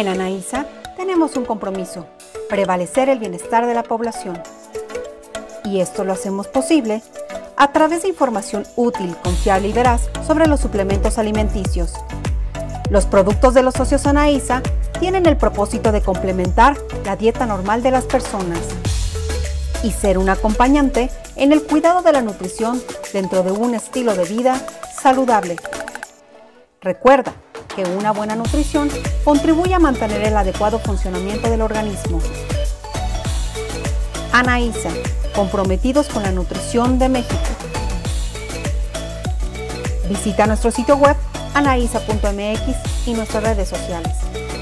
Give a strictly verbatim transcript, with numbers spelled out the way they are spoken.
En Anaísa tenemos un compromiso: prevalecer el bienestar de la población. Y esto lo hacemos posible a través de información útil, confiable y veraz sobre los suplementos alimenticios. Los productos de los socios Anaísa tienen el propósito de complementar la dieta normal de las personas y ser un acompañante en el cuidado de la nutrición dentro de un estilo de vida saludable. Recuerda que una buena nutrición contribuye a mantener el adecuado funcionamiento del organismo. Anaísa, comprometidos con la nutrición de México. Visita nuestro sitio web anaisa punto m x y nuestras redes sociales.